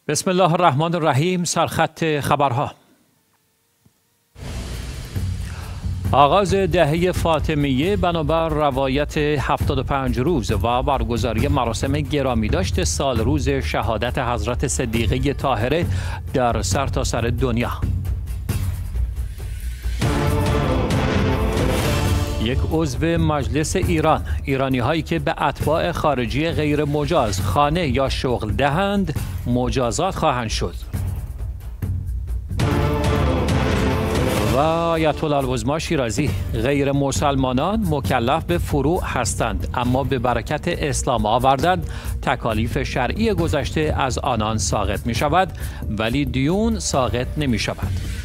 بسم الله الرحمن الرحیم. سرخط خبرها. آغاز دهه فاطمیه بنابر روایت 75 روز و برگزاری مراسم گرامیداشت سال روز شهادت حضرت صدیقه طاهره در سرتاسر دنیا. یک عضو مجلس ایرانی هایی که به اتباع خارجی غیر مجاز خانه یا شغل دهند مجازات خواهند شد. و آیت الله العظما شیرازی: غیر مسلمانان مکلف به فروع هستند، اما به برکت اسلام آوردن تکالیف شرعی گذشته از آنان ساقط می شود، ولی دیون ساقط نمی شود.